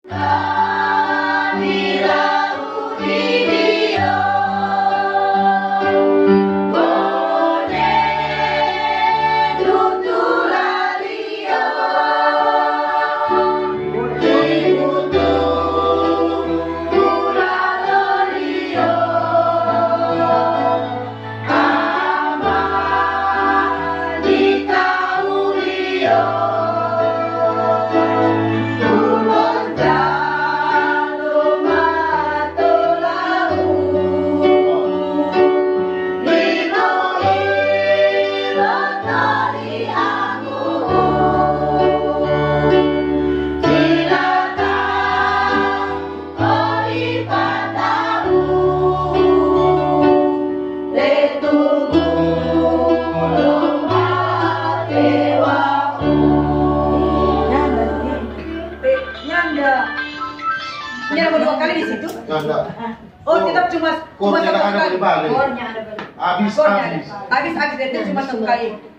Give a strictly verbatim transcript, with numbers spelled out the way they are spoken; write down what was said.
Nyala dua kali di situ? Enggak. Oh, tetap cuma cuma Kornya satu ada kali. di balik. Kornya ada balik. Habis Kornya ada. habis. Habis habis itu cuma satu kali.